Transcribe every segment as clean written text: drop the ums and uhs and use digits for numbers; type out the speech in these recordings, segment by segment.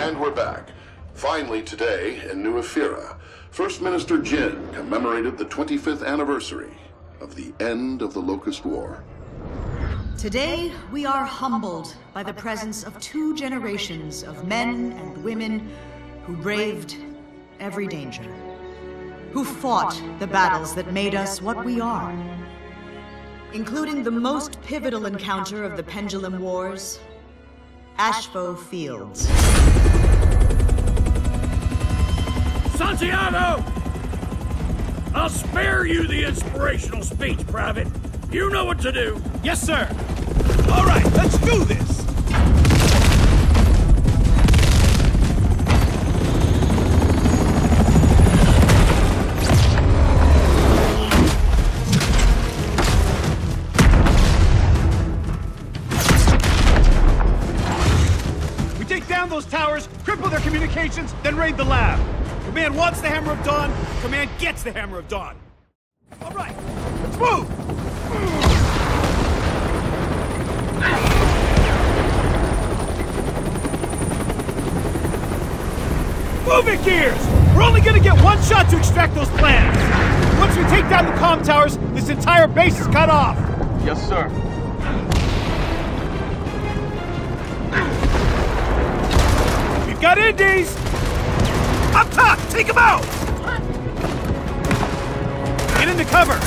And we're back. Finally today, in New Ephyra, First Minister Jin commemorated the 25th anniversary of the end of the Locust War. Today, we are humbled by the presence of 2 generations of men and women who braved every danger, who fought the battles that made us what we are, including the most pivotal encounter of the Pendulum Wars, Ashfo Fields. Santiago! I'll spare you the inspirational speech, Private. You know what to do. Yes, sir. All right, let's do this. We take down those towers, cripple their communications, then raid the lab. Command wants the Hammer of Dawn, Command gets the Hammer of Dawn. All right, let's move! Move it, Gears! We're only gonna get one shot to extract those plans. Once we take down the comm towers, this entire base is cut off. Yes, sir. We've got Indies! Up top! Take them out! Get into cover!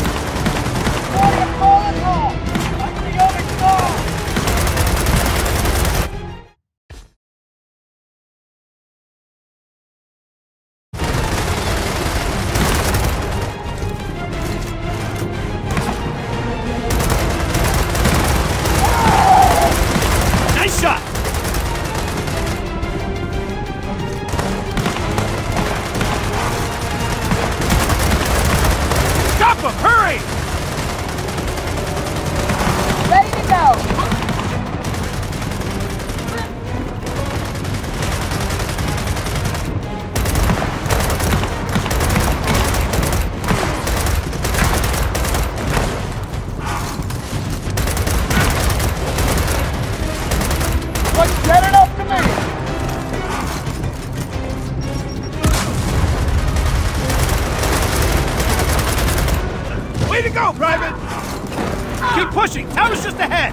Nice shot! Stop him! Hurry! Ready to go! Let's get it up to me! Way to go, Private! Keep pushing! Tower's just ahead!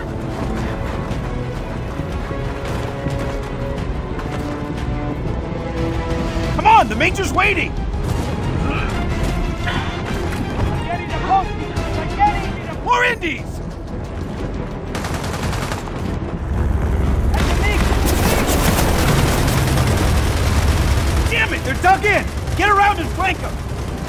Come on, the Major's waiting! More Indies! Damn it, they're dug in! Get around and flank them!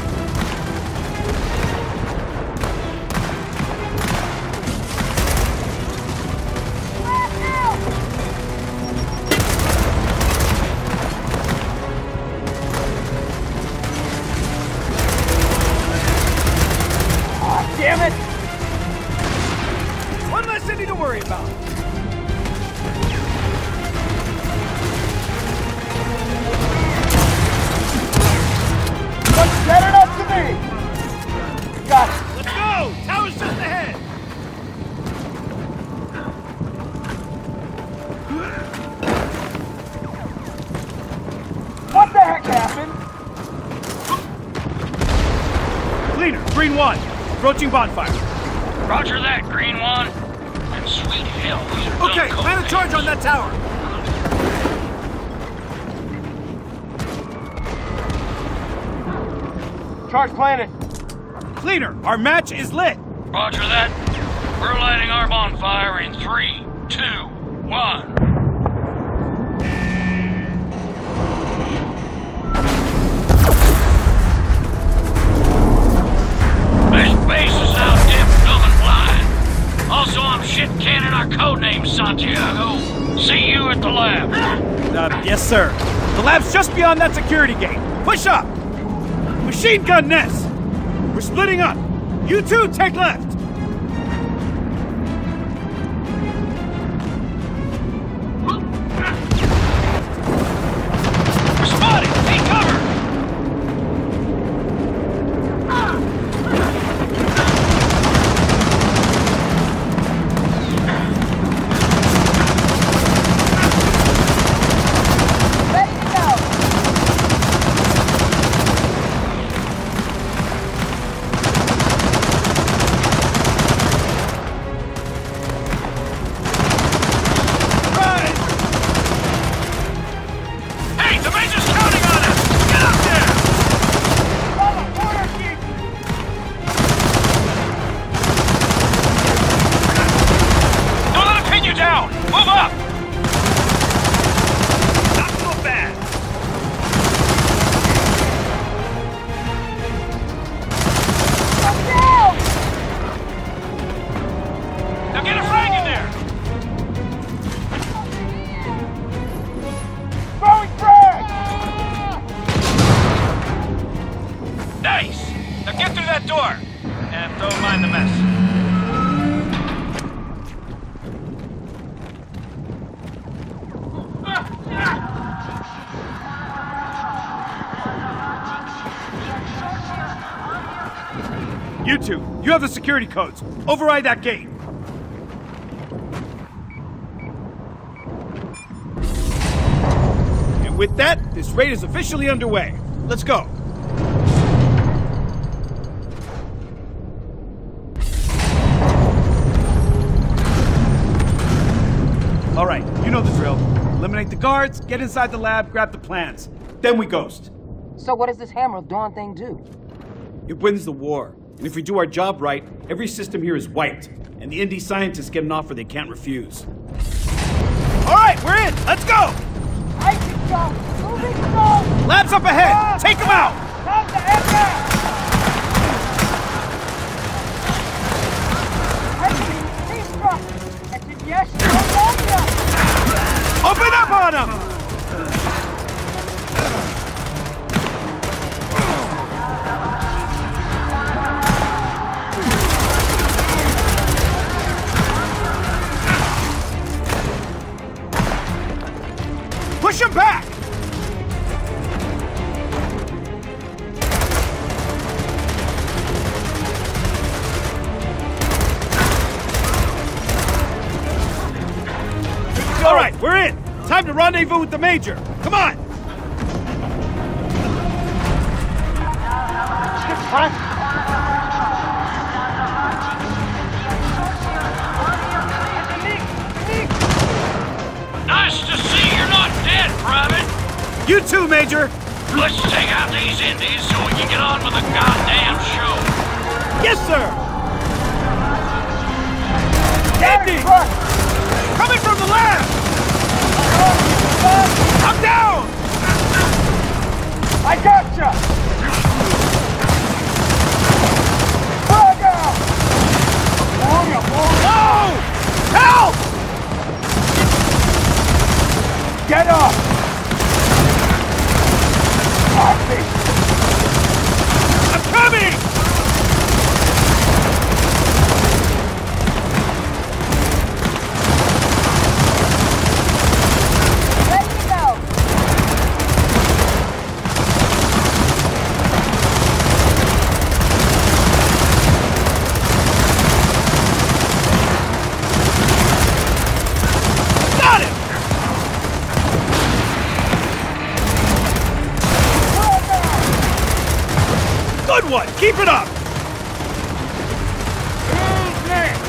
Damn it! One less Indy to worry about. Let's get it up to me! Got it! Let's go! Tower's just ahead! What the heck happened? Leader, Green 1. Approaching bonfire. Roger that, Green One. And sweet hell, these are Okay, dumb plan a cold charge on that tower. Charge planted. Leader, our match is lit. Roger that. We're lighting our bonfire in 3, 2, 1. This base is now deaf, dumb, and blind. Also, I'm shit canning our codename, Santiago. See you at the lab. Yes, sir. The lab's just beyond that security gate. Push up. Machine gun nest. We're splitting up. You two take left. We're spotted. Take cover. 2, you have the security codes. Override that gate. And with that, this raid is officially underway. Let's go. All right, you know the drill. Eliminate the guards, get inside the lab, grab the plans. Then we ghost. So what does this Hammer of Dawn thing do? It wins the war. And if we do our job right, every system here is wiped. And the indie scientists get an offer they can't refuse. All right, we're in. Let's go. I can go. Moving slow. Labs up ahead. Take them out. Time to head back. I can destruct. That's a yes. Open up on them. Push him back! All right, we're in. Time to rendezvous with the Major. Come on! Nice to see you're not dead, Private. You too, Major. Let's take out these Indies so we can get on with the goddamn show. Yes, sir. Indy! Coming from the lab! I'm down! I gotcha. Frag out. No! Help! Get up. I'm coming! Ready to go. Got it! Good one! Keep it up! Who's next?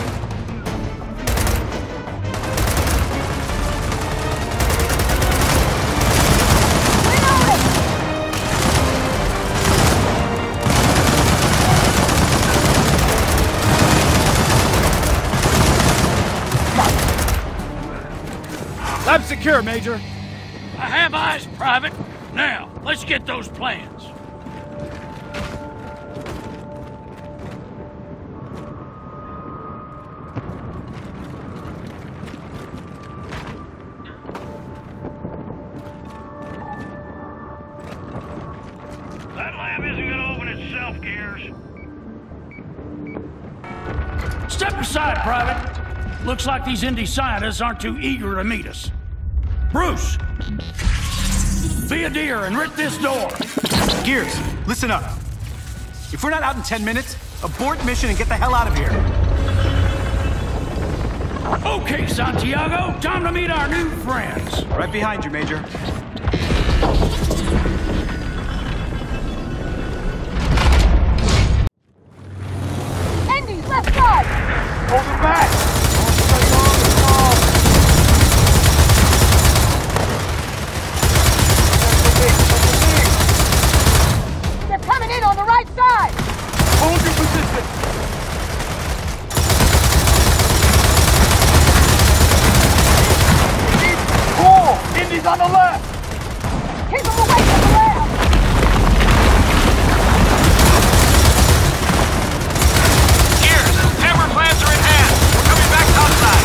Lab secure, Major. I have eyes, Private. Now, let's get those plans. That lab isn't gonna open itself, Gears. Step aside, Private. Looks like these indie scientists aren't too eager to meet us. Bruce! Be a dear and rip this door. Gears, listen up. If we're not out in 10 minutes, abort mission and get the hell out of here. Okay, Santiago, time to meet our new friends. Right behind you, Major. Andy's left side. Hold him back! They're coming in on the right side. Hold your position! Cool. Indy's on the left. Keep them away from the lab. Gears, hammer plans are in hand. We're coming back outside.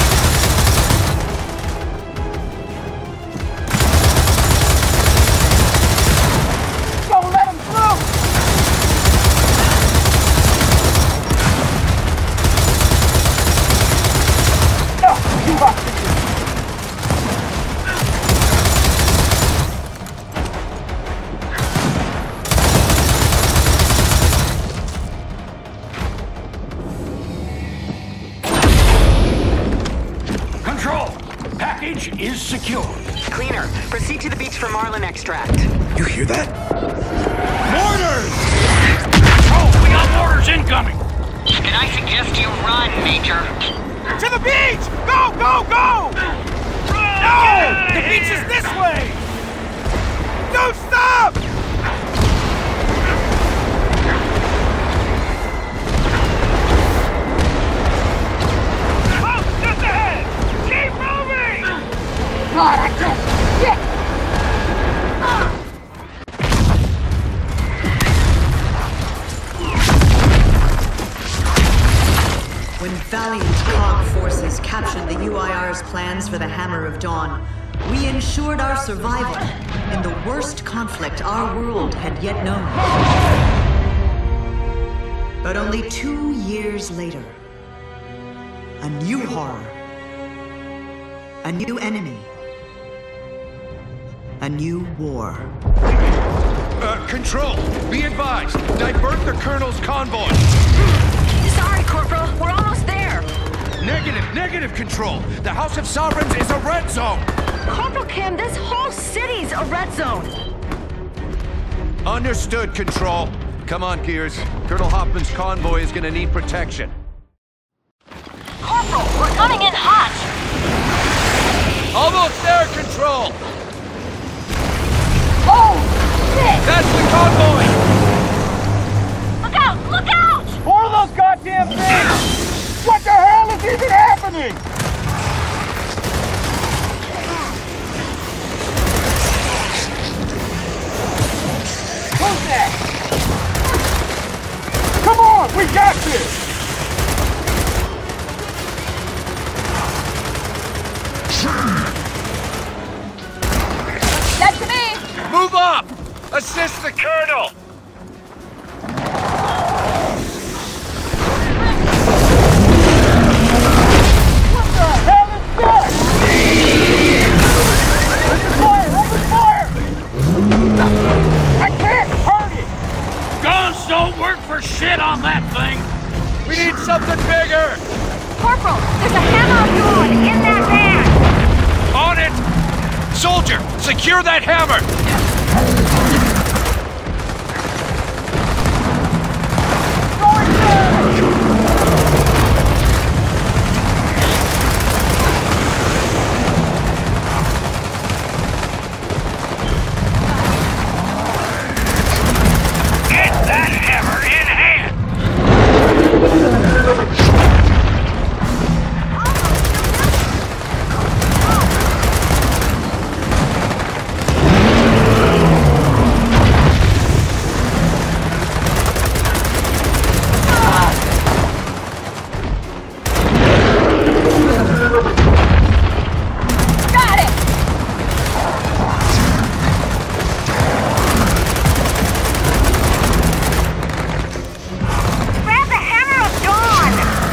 Don't let them through. No, you oxygen. Package is secure. Cleaner, proceed to the beach for marlin extract. You hear that? Mortars! Oh, we got mortars incoming! Then I suggest you run, Major. To the beach! Go, go, go! No! The beach is this way! Don't stop! Oh, just ahead! Keep moving! God, I can't. Shit! When valiant COG forces captured the UIR's plans for the Hammer of Dawn, we ensured our survival in the worst conflict our world had yet known. But only 2 years later, a new horror, a new enemy, a new war. Control, be advised. Divert the Colonel's convoy. Sorry, Corporal. We're almost there. Negative, Control. The House of Sovereigns is a red zone. Corporal Kim, this whole city's a red zone. Understood, Control. Come on, Gears. Colonel Hoffman's convoy is gonna need protection. Corporal, we're coming in hot. Almost there, Control. Oh, shit! That's the convoy. Look out! Look out! More of those goddamn things! What the hell is even happening? Who's that? Come on, we got this! That's me! Move up! Assist the Colonel! What the hell is that? Open fire! I can't hurt it! Guns don't work for shit on that thing! We need something bigger! Corporal, there's a Hammer of Dawn in that van! On it! Soldier, secure that hammer! Get that hammer in hand! Got it! Grab the Hammer of Dawn!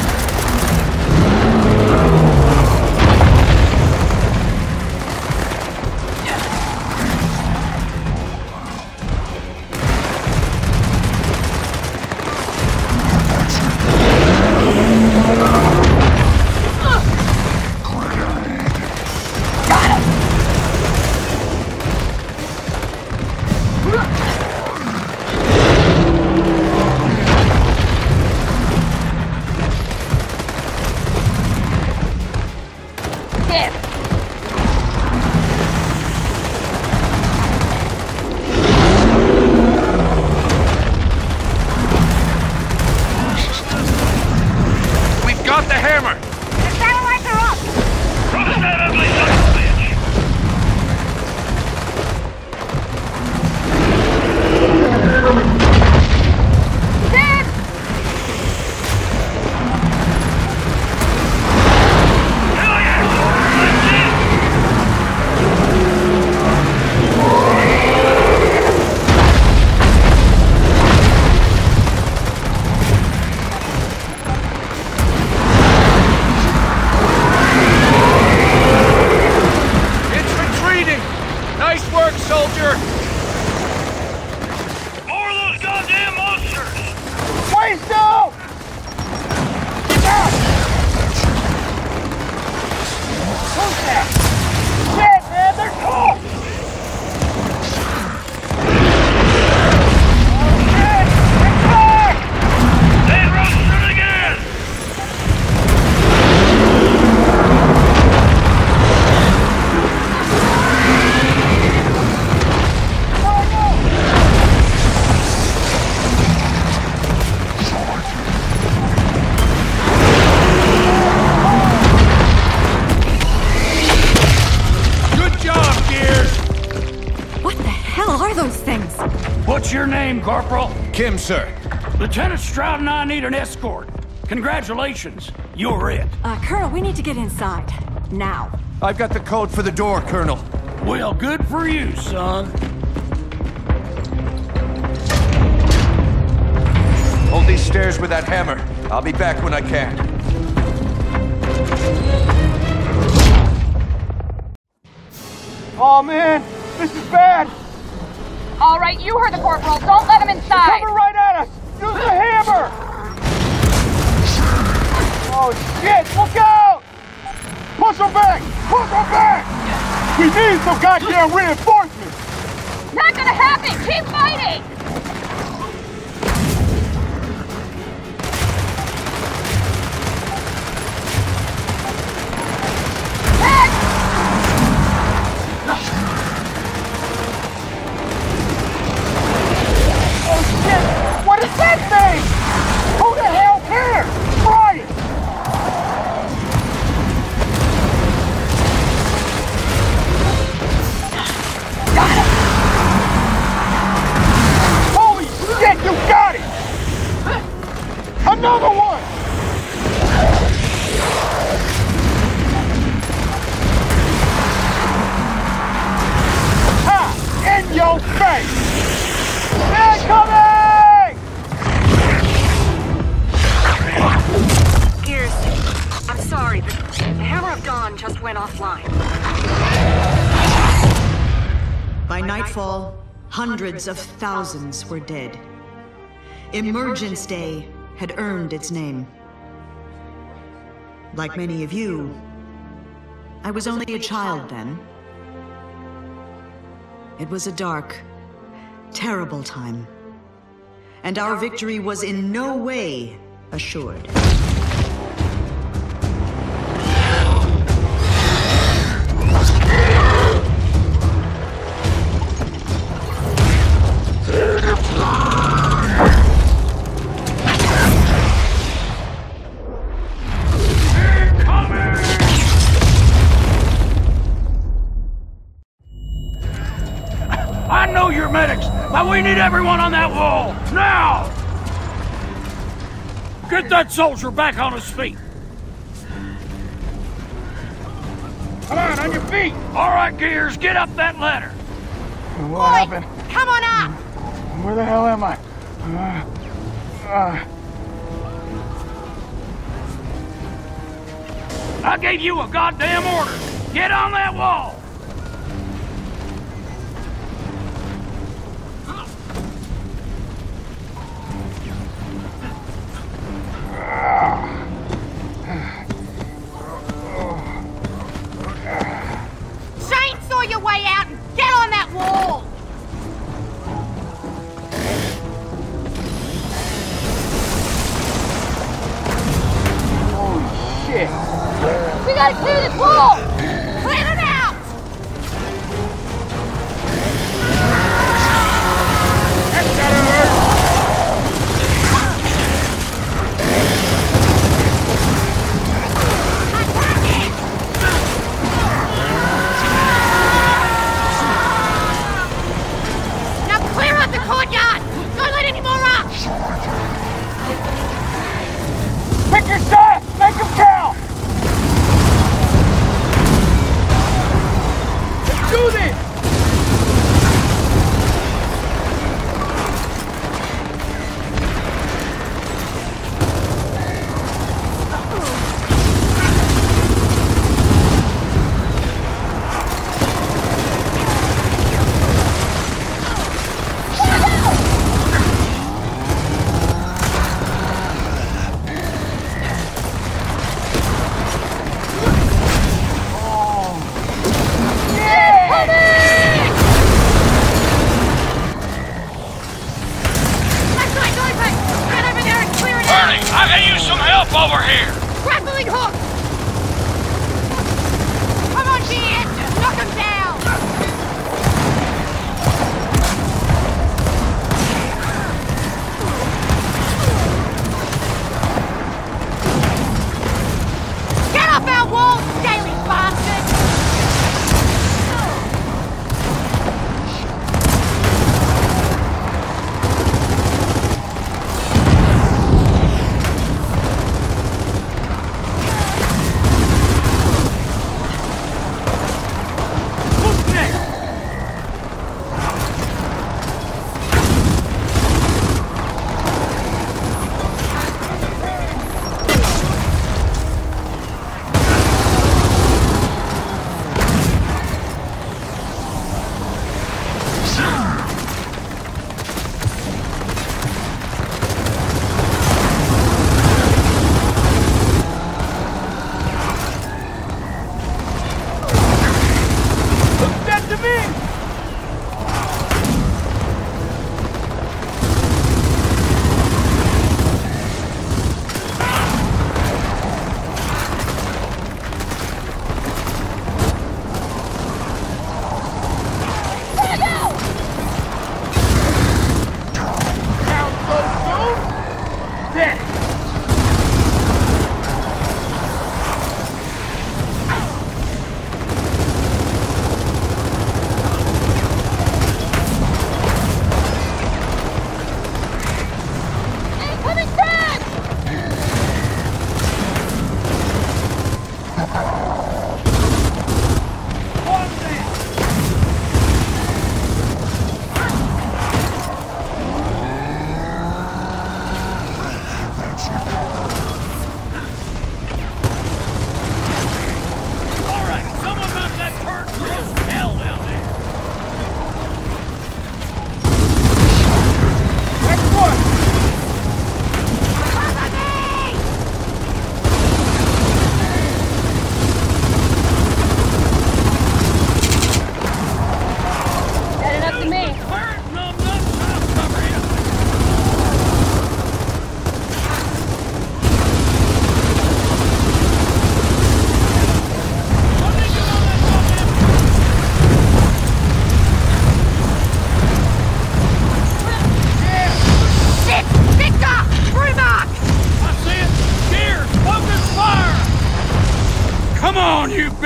Hit! We've got the hammer! The satellites are up! Cross that ugly son of a bitch! Dead! Hell yeah! That's it! What's your name, Corporal? Kim, sir. Lieutenant Stroud and I need an escort. Congratulations, you're it. Colonel, we need to get inside. Now. I've got the code for the door, Colonel. Well, good for you, son. Hold these stairs with that hammer. I'll be back when I can. Oh, man. This is bad. All right, you heard the corporal. Don't let him inside. Coming right at us. Use the hammer. Oh, shit. Look out. Push him back. Push him back. We need some goddamn reinforcements. Not gonna happen. Keep fighting. What is that thing? Who the hell cares? Try it! Got it! Holy shit, you got it! Another one! Ha! In your face! Incoming! I'm sorry, but the Hammer of Dawn just went offline. By nightfall, hundreds of thousands were dead. Emergence Day had earned its name. Like many of you, I was only a child then. It was a dark, terrible time, and our victory was in no way assured. I know you're medics, but we need everyone on that wall, now! Get that soldier back on his feet. Come on your feet! All right, Gears, get up that ladder. What happened? Come on up! Where the hell am I? I gave you a goddamn order. Get on that wall. Chainsaw your way out and get on that wall! Holy shit! We gotta clear this wall! Clear it out! That's gotta hurt!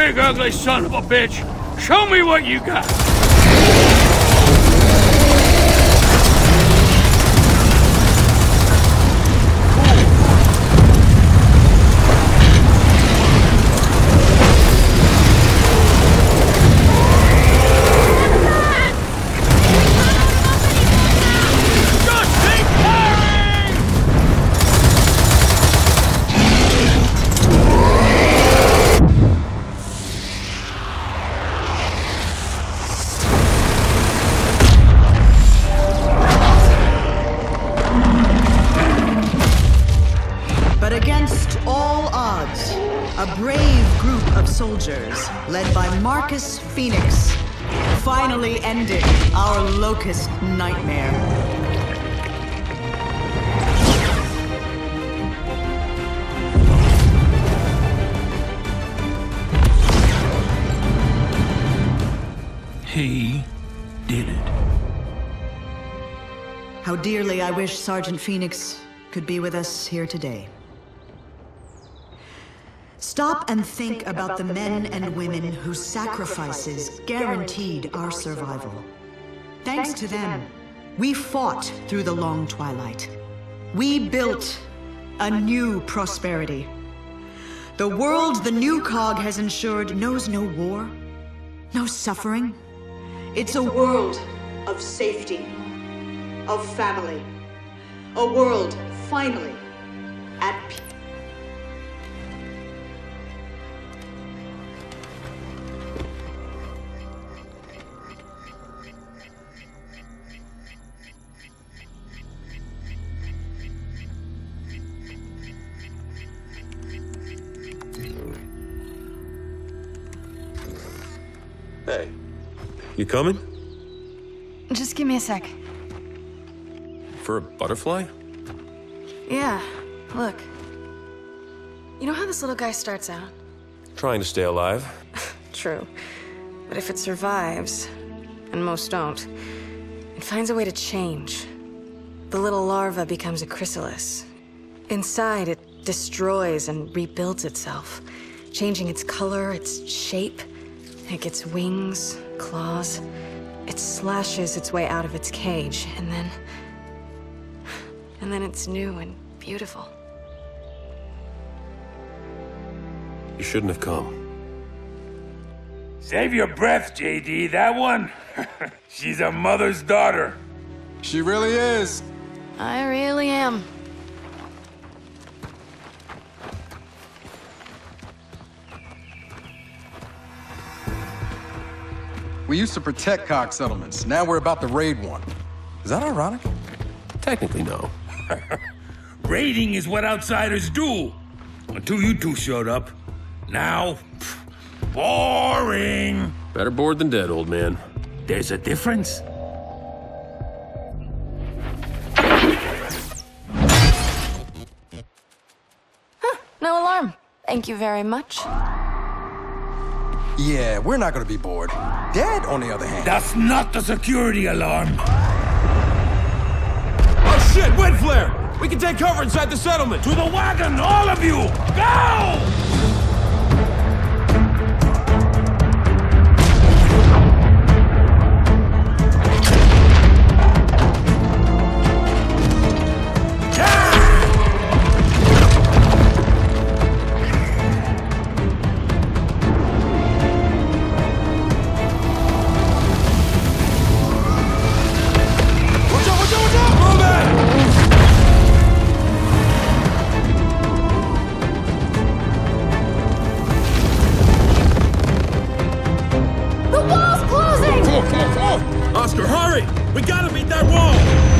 big ugly son of a bitch! Show me what you got! Soldiers, led by Marcus Phoenix, finally ended our locust nightmare. He did it. How dearly I wish Sergeant Phoenix could be with us here today. Stop and think about the men and women whose sacrifices guaranteed our survival. Thanks to them, we fought through the long twilight. We built a new prosperity. The world the new cog has ensured knows no war, no suffering. It's a world of safety, of family. A world finally at peace. Hey, you coming? Just give me a sec. For a butterfly? Yeah, look. You know how this little guy starts out? Trying to stay alive. True. But if it survives, and most don't, it finds a way to change. The little larva becomes a chrysalis. Inside, it destroys and rebuilds itself, changing its color, its shape. It gets wings, claws. It slashes its way out of its cage, and then it's new and beautiful. You shouldn't have come. Save your breath, JD. That one? She's a mother's daughter. She really is. I really am. We used to protect cog settlements. Now we're about to raid one. Is that ironic? Technically, no. Raiding is what outsiders do. Until you two showed up. Now, boring. Better bored than dead, old man. There's a difference. Huh, no alarm. Thank you very much. Yeah, we're not gonna be bored. Dead, on the other hand. That's not the security alarm. Oh shit, wind flare! We can take cover inside the settlement! To the wagon, all of you! Go! Oscar, hurry! We gotta beat that wall!